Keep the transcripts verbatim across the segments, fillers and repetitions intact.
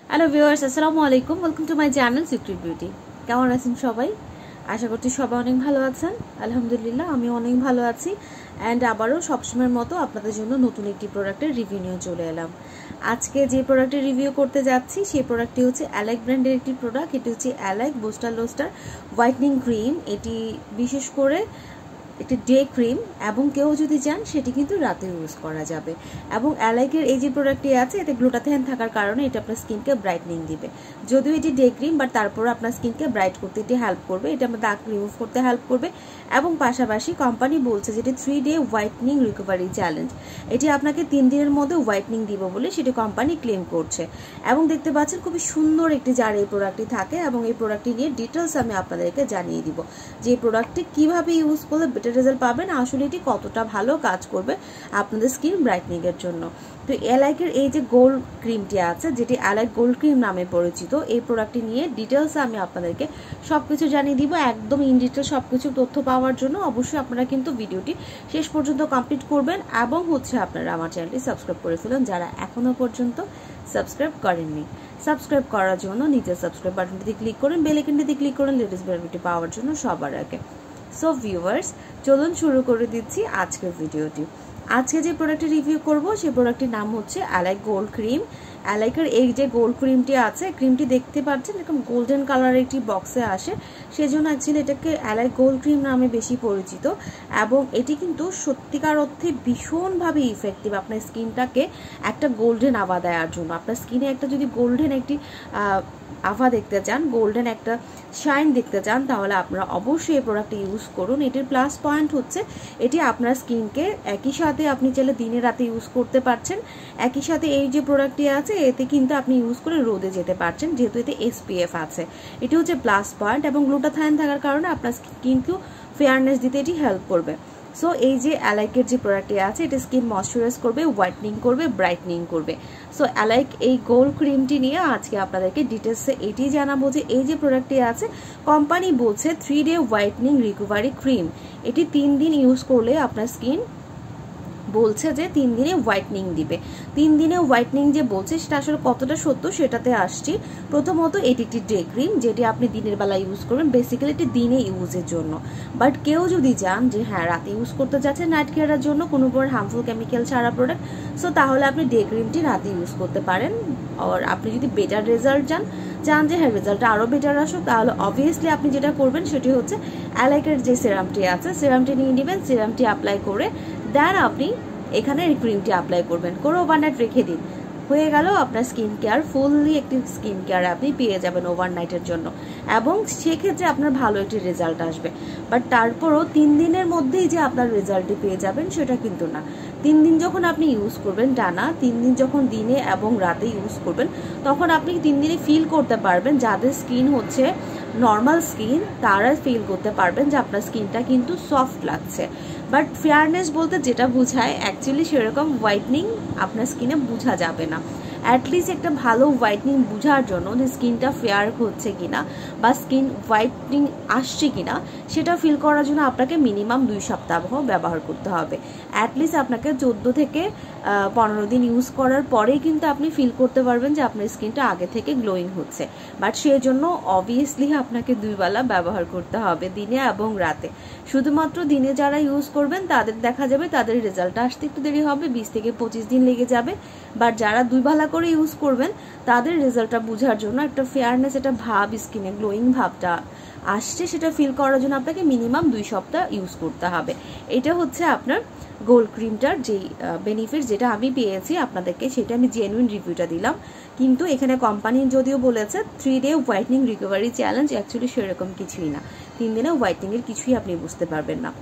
Hello viewers, আসসালামু আলাইকুম। Welcome to my channel secret beauty. কেমন আছেন সবাই? আশা করছি সবাই অনেক ভালো আছেন। আলহামদুলিল্লাহ আমি অনেক ভালো আছি। অ্যান্ড আবারও সবসময়ের মতো আপনাদের জন্য নতুন একটি প্রোডাক্টের রিভিউ নিয়ে চলে এলাম। আজকে যে প্রোডাক্টের রিভিউ করতে যাচ্ছি সেই প্রোডাক্টটি হচ্ছে অ্যালাইক ব্র্যান্ডের একটি প্রোডাক্ট। এটি হচ্ছে অ্যালাইক বুস্টার লোস্টার হোয়াইটনিং ক্রিম। এটি বিশেষ করে একটি ডে ক্রিম এবং কেউ যদি চান সেটি কিন্তু রাতে ইউজ করা যাবে। এবং অ্যালাইকের এই যে প্রোডাক্টটি আছে এতে গ্লুটাথিয়ন থাকার কারণে এটা আপনার স্কিনকে ব্রাইটনিং দিবে। যদিও এটি ডে ক্রিম বাট তারপর আপনার স্কিনকে ব্রাইট করতে এটি হেল্প করবে। এটা আমাদের দাগ রিমুভ করতে হেল্প করবে এবং পাশাপাশি কোম্পানি বলছে যেটি three day whitening recovery challenge. এটি আপনাকে তিন দিনের মধ্যে হোয়াইটনিং দিব বলে সেটি কোম্পানি ক্লেম করছে। এবং দেখতে পাচ্ছেন খুবই সুন্দর একটি জার এই প্রোডাক্টটি থাকে এবং এই প্রোডাক্টটি নিয়ে ডিটেলস আমি আপনাদেরকে জানিয়ে দিব যে এই প্রোডাক্টটি কীভাবে ইউজ করলে রেজাল্ট পাবেন, আসলে এটি কতটা ভালো কাজ করবে আপনাদের স্কিন ব্রাইটনিং এর জন্য। তো অ্যালাইকের এই যে গোল্ড ক্রিমটি আছে যেটি অ্যালাইক গোল্ড ক্রিম নামে পরিচিত, এই প্রোডাক্টটি নিয়ে ডিটেলস আমি আপনাদেরকে সবকিছু জানিয়ে দিব। একদম ইন ডিটেল সবকিছু তথ্য পাওয়ার জন্য অবশ্যই আপনারা কিন্তু ভিডিওটি শেষ পর্যন্ত কমপ্লিট করবেন এবং হচ্ছে আপনারা আমার চ্যানেলটি সাবস্ক্রাইব করে ফেলুন যারা এখনো পর্যন্ত সাবস্ক্রাইব করেননি। সাবস্ক্রাইব করার জন্য নিচে সাবস্ক্রাইব বাটনটিতে ক্লিক করুন, বেল আইকনটিতে ক্লিক করুন লেটেস্ট ভিডিও পাওয়ার জন্য সবার আগে। সো ভিউয়ার্স, চলুন শুরু করে দিচ্ছি আজকের ভিডিওটি। আজকে যে প্রোডাক্টটি রিভিউ করব সেই প্রোডাক্টটির নাম হচ্ছে অ্যালাইক গোল্ড ক্রিম। অ্যালাইকের এই যে গোল্ড ক্রিমটি আছে, ক্রিমটি দেখতে পাচ্ছেন এরকম গোল্ডেন কালারের একটি বক্সে আসে, সেজন্য অ্যাকচুয়ালি এটাকে অ্যালাইক গোল্ড ক্রিম নামে বেশি পরিচিত। এবং এটি কিন্তু সত্যিকার অর্থে ভীষণভাবে ইফেক্টিভ আপনার স্কিনটাকে একটা গোল্ডেন আভা দেওয়ার জন্য। আপনার স্কিনে একটা যদি গোল্ডেন একটি আভা দেখতে চান, গোল্ডেন একটা শাইন দেখতে চান, তাহলে আপনারা অবশ্যই এই প্রোডাক্টটি ইউজ করুন। এটির প্লাস পয়েন্ট হচ্ছে এটি আপনার স্কিনকে একই সাথে আপনি চাইলে দিনে রাতে ইউজ করতে পারছেন। একই সাথে এই যে প্রোডাক্টটি আছে এতে কিন্তু আপনি ইউজ করে রোদে যেতে পারছেন যেহেতু এতে এসপিএফ আছে। এটি হচ্ছে প্লাস পয়েন্ট এবং গ্লুটাথায়ন থাকার কারণে আপনার স্কিনকেও ফেয়ারনেস দিতে এটি হেল্প করবে। সো এই যে অ্যালাইকের যে প্রোডাক্টটি আছে এটা স্কিন ময়শ্চারাইজ করবে, হোয়াইটনিং করবে, ব্রাইটনিং করবে। সো অ্যালাইক এই গোল্ড ক্রিমটি নিয়ে আজকে আপনাদেরকে ডিটেলসে এটি জানাবো যে এই যে প্রোডাক্টটি আছে কোম্পানি বলছে three day whitening recovery cream. এটি তিন দিন ইউজ করলে আপনার স্কিন বলছে যে তিন দিনে হোয়াইটনিং দিবে। তিন দিনে হোয়াইটনিং যে বলছে সেটা আসলে কতটা সত্য সেটাতে আসছি। প্রথমত এটি একটি ডে ক্রিম যেটি আপনি দিনের বেলা ইউজ করবেন, বেসিক্যালি এটি দিনে ইউজের জন্য। বাট কেউ যদি চান যে হ্যাঁ রাতে ইউজ করতে যাচ্ছে নাইট কেয়ারের জন্য কোনো প্রকার হার্মফুল কেমিক্যাল ছাড়া প্রোডাক্ট, সো তাহলে আপনি ডে ক্রিমটি রাতে ইউজ করতে পারেন। আর আপনি যদি বেটার রেজাল্ট চান চান যে হ্যাঁ রেজাল্টটা আরও বেটার আসুক, তাহলে অবভিয়াসলি আপনি যেটা করবেন সেটি হচ্ছে অ্যালাইকের যে সিরামটি আছে সিরামটি নিয়ে নেবেন, সিরামটি অ্যাপ্লাই করে দেন আপনি এখানে এই ক্রিমটি অ্যাপ্লাই করবেন, করে ওভারনাইট রেখে দিন। হয়ে গেল আপনার স্কিন কেয়ার, ফুললি একটি স্কিন কেয়ার আপনি পেয়ে যাবেন ওভারনাইটের জন্য এবং সেক্ষেত্রে আপনার ভালো একটি রেজাল্ট আসবে। বাট তারপরও তিন দিনের মধ্যেই যে আপনার রেজাল্টটি পেয়ে যাবেন সেটা কিন্তু না। তিন দিন যখন আপনি ইউজ করবেন টানা, তিন দিন যখন দিনে এবং রাতে ইউজ করবেন তখন আপনি তিন দিনে ফিল করতে পারবেন, যাদের স্কিন হচ্ছে নর্মাল স্কিন তারা ফিল করতে পারবেন যে আপনার স্কিনটা কিন্তু সফট লাগছে। বাট ফেয়ারনেস বলতে যেটা বোঝায় অ্যাকচুয়ালি সেরকম হোয়াইটনিং আপনার স্কিনে বোঝা যাবে না। অ্যাটলিস্ট একটা ভালো হোয়াইটনিং বোঝার জন্য যে স্কিনটা ফেয়ার হচ্ছে কিনা বা স্কিন হোয়াইটনিং আসছে কিনা সেটা ফিল করার জন্য আপনাকে মিনিমাম দুই সপ্তাহ ব্যবহার করতে হবে। অ্যাটলিস্ট আপনাকে চোদ্দো থেকে পনেরো দিন ইউজ করার পরেই কিন্তু আপনি ফিল করতে পারবেন যে আপনার স্কিনটা আগে থেকে গ্লোয়িং হচ্ছে। বাট সেই জন্য অবভিয়াসলি আপনাকে দুই বেলা ব্যবহার করতে হবে, দিনে এবং রাতে। শুধুমাত্র দিনে যারা ইউজ করবেন তাদের দেখা যাবে তাদের রেজাল্টটা আসতে একটু দেরি হবে, বিশ থেকে পঁচিশ দিন লেগে যাবে। বাট যারা দুই বেলা করে ইউজ করবেন তাদের রেজাল্টটা বোঝার জন্য একটা ফেয়ারনেস, একটা ভাব স্কিনে গ্লোয়িং ভাবটা আসছে সেটা ফিল করার জন্য আপনাকে মিনিমাম দুই সপ্তাহ ইউজ করতে হবে। এটা হচ্ছে আপনার গোল্ড ক্রিমটার যেই বেনিফিট যেটা আমি পেয়েছি আপনাদেরকে সেটা আমি জেনুইন রিভিউটা দিলাম। কিন্তু এখানে কোম্পানি যদিও বলেছে three day whitening recovery challenge, actually সেরকম কিছুই না। তিন দিনে হোয়াইটনিংয়ের কিছুই আপনি বুঝতে পারবেন না।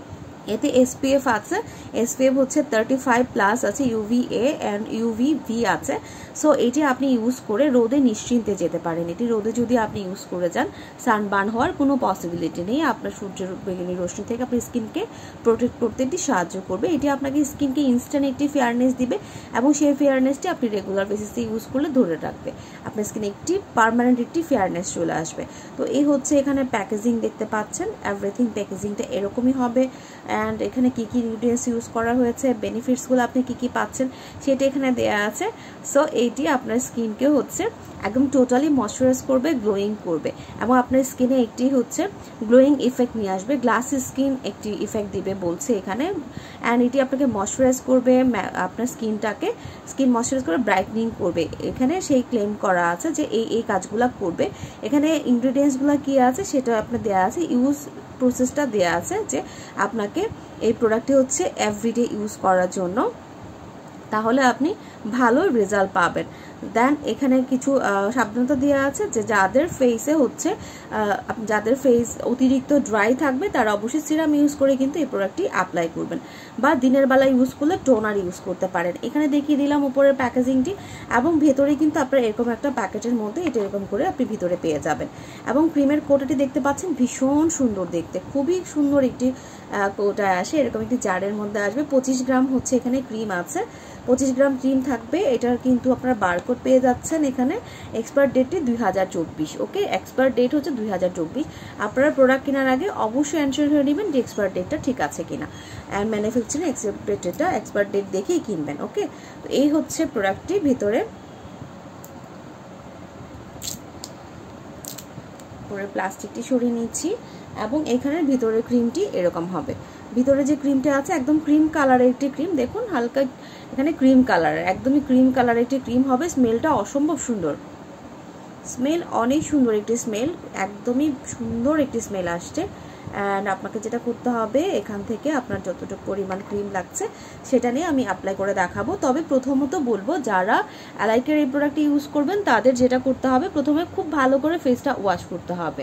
এতে এসপিএফ আছে, এসপিএফ হচ্ছে থার্টি ফাইভ প্লাস আছে, UV A and UV B আছে। সো এটি আপনি ইউজ করে রোদে নিশ্চিন্তে যেতে পারেন। এটি রোদে যদি আপনি ইউজ করে যান সানবার্ন হওয়ার কোনো পসিবিলিটি নেই। আপনার সূর্যের বেগুনি রশ্মি থেকে আপনার স্কিনকে প্রোটেক্ট করতে এটি সাহায্য করবে। এটি আপনাকে স্কিনকে ইনস্ট্যান্ট একটি ফেয়ারনেস দিবে এবং সেই ফেয়ারনেসটি আপনি রেগুলার বেসিসে ইউজ করলে ধরে রাখবে। আপনার স্কিনে একটি পার্মানেন্ট একটি ফেয়ারনেস চলে আসবে। তো এই হচ্ছে এখানে প্যাকেজিং দেখতে পাচ্ছেন, এভরিথিং প্যাকেজিংটা এরকমই হবে অ্যান্ড এখানে কী কী ইনগ্রিডিয়েন্টস ইউজ করা হয়েছে, বেনিফিটসগুলো আপনি কী কী পাচ্ছেন সেটা এখানে দেওয়া আছে। সো এইটি আপনার স্কিনকে হচ্ছে একদম টোটালি ময়শ্চারাইজ করবে, গ্লোয়িং করবে এবং আপনার স্কিনে একটি হচ্ছে গ্লোয়িং ইফেক্ট নিয়ে আসবে, গ্লাস স্কিন একটি ইফেক্ট দিবে বলছে এখানে। অ্যান্ড এটি আপনাকে ময়শ্চারাইজ করবে, আপনার স্কিনটাকে স্কিন ময়শ্চারাইজ করে ব্রাইটনিং করবে। এখানে সেই ক্লেম করা আছে যে এই এই কাজগুলো করবে। এখানে ইনগ্রিডিয়েন্টসগুলো কী আছে সেটা আপনার দেওয়া আছে, ইউজ প্রসেসটা দেওয়া আছে যে আপনাকে এই প্রোডাক্টটি হচ্ছে এভরিডে ইউজ করার জন্য, তাহলে আপনি ভালো রেজাল্ট পাবেন। দেন এখানে কিছু সাবধানতা দেওয়া আছে যে যাদের ফেসে হচ্ছে যাদের ফেস অতিরিক্ত ড্রাই থাকবে তারা অবশ্যই সিরাম ইউজ করে কিন্তু এই প্রোডাক্টটি অ্যাপ্লাই করবেন, বা দিনের বেলা ইউজ করলে টোনার ইউজ করতে পারেন। এখানে দেখিয়ে দিলাম উপরের প্যাকেজিংটি, এবং ভেতরে কিন্তু আপনার এরকম একটা প্যাকেটের মধ্যে এটা এরকম করে আপনি ভিতরে পেয়ে যাবেন। এবং ক্রিমের কোটাটি দেখতে পাচ্ছেন ভীষণ সুন্দর দেখতে, খুবই সুন্দর একটি কোটা আসে, এরকম একটি জারের মধ্যে আসবে। পঁচিশ গ্রাম হচ্ছে এখানে ক্রিম আছে, পঁচিশ গ্রাম ক্রিম থাকবে। এটার কিন্তু আপনারা বারকোড পেয়ে যাচ্ছেন এখানে। এক্সপায়ার ডেটটি দুই হাজার চব্বিশ। ওকে, এক্সপায়ার ডেট হচ্ছে দুই হাজার চব্বিশ। আপনারা প্রোডাক্ট কেনার আগে অবশ্যই এনশিওর হয়ে নেবেন যে এক্সপায়ার ডেটটা ঠিক আছে কিনা, অ্যান্ড ম্যানুফ্যাকচারিং এক্সপায়ার ডেটটা এক্সপায়ার ডেট দেখেই কিনবেন। ওকে, তো এই হচ্ছে প্রোডাক্টটি। ভিতরে পরে প্লাস্টিকটি সরিয়ে নিচ্ছি, এবং এখানের ভিতরের ক্রিমটি এরকম হবে। ভিতরে যে ক্রিমটা আছে একদম ক্রিম কালারের একটি ক্রিম, দেখুন হালকা এখানে ক্রিম কালারের, একদমই ক্রিম কালারের একটি ক্রিম হবে। স্মেলটা অসম্ভব সুন্দর, স্মেল অনেক সুন্দর একটি স্মেল, একদমই সুন্দর একটি স্মেল আসছে। অ্যান্ড আপনাকে যেটা করতে হবে, এখান থেকে আপনার যতটুকু পরিমাণ ক্রিম লাগছে সেটা নিয়ে আমি অ্যাপ্লাই করে দেখাবো। তবে প্রথমত বলবো যারা অ্যালাইকের এই প্রোডাক্টটি ইউজ করবেন তাদের যেটা করতে হবে, প্রথমে খুব ভালো করে ফেসটা ওয়াশ করতে হবে।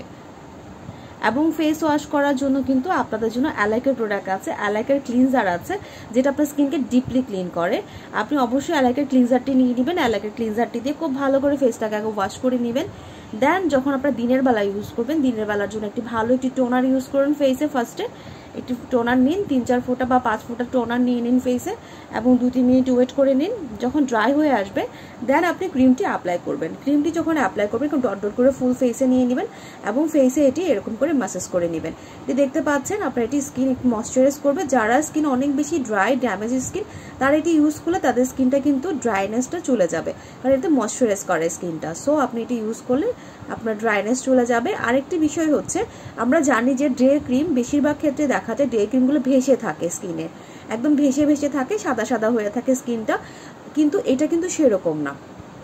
এবং ফেস ওয়াশ করার জন্য কিন্তু আপনাদের জন্য অ্যালাইকের প্রোডাক্ট আছে, অ্যালাইকের ক্লিনজার আছে যেটা আপনার স্কিনকে ডিপলি ক্লিন করে। আপনি অবশ্যই অ্যালাইকের ক্লিনজারটি নিয়ে নেবেন, অ্যালাইকের ক্লিনজারটি দিয়ে খুব ভালো করে ফেসটাকে আগে ওয়াশ করে নেবেন। দেন যখন আপনারা দিনের বেলা ইউজ করবেন, দিনের বেলার জন্য একটি ভালো একটি টোনার ইউজ করুন ফেসে। ফার্স্টে একটি টোনার নিন, তিন চার ফোঁটা বা পাঁচ ফোঁটা টোনার নিয়ে নিন ফেসে, এবং দু তিন মিনিট ওয়েট করে নিন। যখন ড্রাই হয়ে আসবে দেন আপনি ক্রিমটি অ্যাপ্লাই করবেন। ক্রিমটি যখন অ্যাপ্লাই করবেন ডট ডট করে ফুল ফেসে নিয়ে নেবেন, এবং ফেসে এটি এরকম করে ম্যাসাজ করে নেবেন। এটি দেখতে পাচ্ছেন আপনার এটি স্কিন একটু ময়শ্চারাইজ করবে। যারা স্কিন অনেক বেশি ড্রাই ড্যামেজ স্কিন তারা এটি ইউজ করলে তাদের স্কিনটা কিন্তু ড্রাইনেসটা চলে যাবে, কারণ এতে ময়শ্চারাইজ করে স্কিনটা। সো আপনি এটি ইউজ করলে আপনার ড্রাইনেস চলে যাবে। আরেকটি বিষয় হচ্ছে, আমরা জানি যে ডে ক্রিম বেশিরভাগ ক্ষেত্রে দেখা যায় ডে ক্রিমগুলো ভেসে থাকে স্কিনে, একদম ভেসে ভেসে থাকে, সাদা সাদা হয়ে থাকে স্কিনটা, কিন্তু এটা কিন্তু সেরকম না।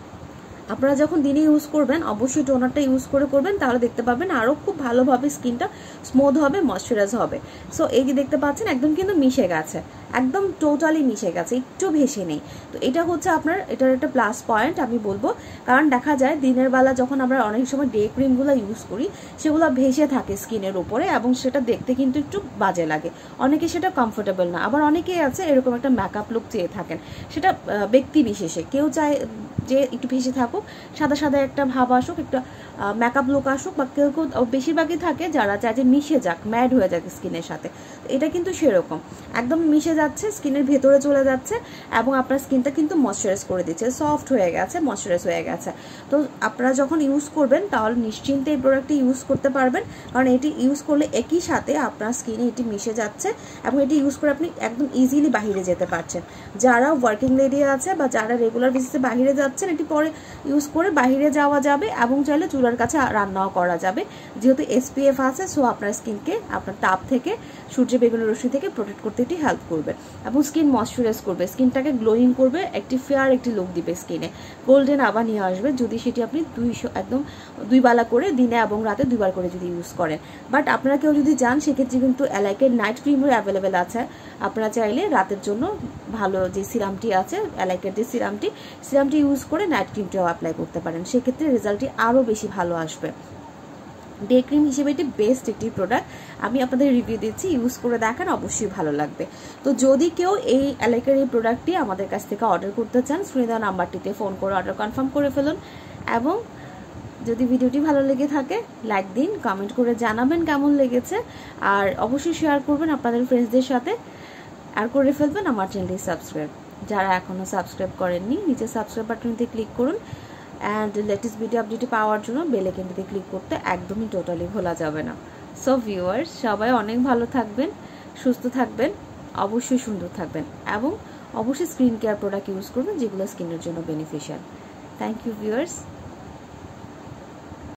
আপনারা যখন দিনে ইউজ করবেন অবশ্যই টোনারটা ইউজ করে করবেন, তাহলে দেখতে পাবেন আরও খুব ভালোভাবে স্কিনটা স্মুথ হবে, ময়শ্চারাইজ হবে। সো এই যে দেখতে পাচ্ছেন একদম কিন্তু মিশে গেছে, একদম টোটালি মিশে গেছে, একটু ভেসে নেই। তো এটা হচ্ছে আপনার এটার একটা প্লাস পয়েন্ট আমি বলবো, কারণ দেখা যায় দিনের বেলা যখন আমরা অনেক সময় ডে ক্রিমগুলো ইউজ করি সেগুলো ভেসে থাকে স্কিনের উপরে, এবং সেটা দেখতে কিন্তু একটু বাজে লাগে, অনেকে সেটা কমফোর্টেবল না। আবার অনেকেই আছে এরকম একটা মেকআপ লুক চেয়ে থাকেন, সেটা ব্যক্তি বিশেষে, কেউ চায় যে একটু ভেসে থাকুক, সাদা সাদা একটা ভাব আসুক, একটা মেকআপ লুক আসুক, বা কেউ কেউ বেশিরভাগই থাকে যারা চায় যে মিশে যাক, ম্যাড হয়ে যাক স্কিনের সাথে। এটা কিন্তু সেরকম একদম মিশে যাচ্ছে, স্কিনের ভেতরে চলে যাচ্ছে, এবং আপনার স্কিনটা কিন্তু ময়শ্চারাইজ করে দিচ্ছে, সফট হয়ে গেছে, ময়শ্চারাইজ হয়ে গেছে। তো আপনারা যখন ইউজ করবেন তাহলে নিশ্চিন্তে এই প্রোডাক্টটি ইউজ করতে পারবেন, কারণ এটি ইউজ করলে একই সাথে আপনার স্কিনে এটি মিশে যাচ্ছে, এবং এটি ইউজ করে আপনি একদম ইজিলি বাইরে যেতে পারছেন। যারা ওয়ার্কিং লেডি আছে বা যারা রেগুলার বেসিসে বাইরে যাচ্ছেন, এটি পরে ইউজ করে বাইরে যাওয়া যাবে, এবং চাইলে চুলার কাছে রান্নাও করা যাবে, যেহেতু এসপিএফ আছে। সো আপনার স্কিনকে আপনার তাপ থেকে, সূর্য বেগুনের রশ্মি থেকে প্রোটেক্ট করতে এটি হেল্প করবে, এবং স্কিন ময়শ্চারাইজ করবে, স্কিনটাকে গ্লোয়িং করবে, একটি ফেয়ার একটি লুক দিবে স্কিনে, গোল্ডেন আবার নিয়ে আসবে যদি সেটি আপনি দুইশো একদম দুই বেলা করে দিনে এবং রাতে দুইবার করে যদি ইউজ করেন। বাট আপনারা কেউ যদি যান সেক্ষেত্রে কিন্তু অ্যালাইকের নাইট ক্রিমও অ্যাভেলেবেল আছে, আপনারা চাইলে রাতের জন্য ভালো যে সিরামটি আছে অ্যালাইকের যে সিরামটি সিরামটি ইউজ করে নাইট ক্রিমটাও অ্যাপ্লাই করতে পারেন, সেক্ষেত্রে রেজাল্টটি আরও বেশি ভালো আসবে। ডে ক্রিম হিসেবে এটি বেস্ট একটি প্রোডাক্ট, আমি আপনাদের রিভিউ দিচ্ছি, ইউজ করে দেখেন, অবশ্যই ভালো লাগবে। তো যদি কেউ এই অ্যালাইকের এই প্রোডাক্টটি আমাদের কাছ থেকে অর্ডার করতে চান, স্ক্রিনে দেওয়া নাম্বারটিতে ফোন করে অর্ডার কনফার্ম করে ফেলুন, এবং যদি ভিডিওটি ভালো লেগে থাকে লাইক দিন, কমেন্ট করে জানাবেন কেমন লেগেছে, আর অবশ্যই শেয়ার করবেন আপনাদের ফ্রেন্ডসদের সাথে, আর করে ফেলবেন আমার চ্যানেলটি সাবস্ক্রাইব। যারা এখনও সাবস্ক্রাইব করেননি নিচে সাবস্ক্রাইব বাটনটিতে ক্লিক করুন, অ্যান্ড লেটেস্ট ভিডিও আপডেট পাওয়ার জন্য বেল আইকনটিতে ক্লিক করতে একদমই টোটালি ভোলা যাবে না। সো ভিউয়ার্স, সবাই অনেক ভালো থাকবেন, সুস্থ থাকবেন, অবশ্যই সুন্দর থাকবেন এবং অবশ্যই স্কিন কেয়ার প্রোডাক্ট ইউজ করবেন যেগুলো স্কিনের জন্য বেনিফিশিয়াল। Thank you viewers.